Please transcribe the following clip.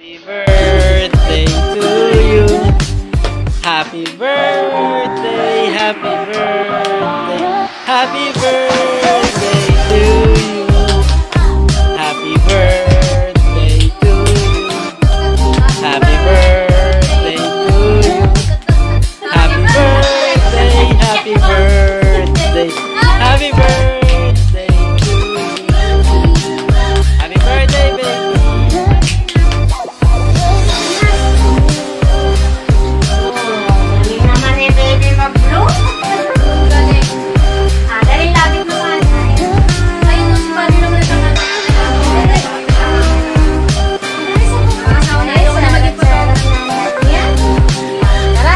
Happy birthday to you. Happy birthday, happy birthday, happy birthday to you. Happy birthday to you. Happy birthday to you. Happy birthday, happy birthday, happy birthday to you. Happy birthday, baby. Galing naman ni baby mag-blow. Galing. Dali lapit mo sa kanya. Ayun, si Paano naman nagkakaroon. Ayaw ko na maging photographer. Yan. Tara.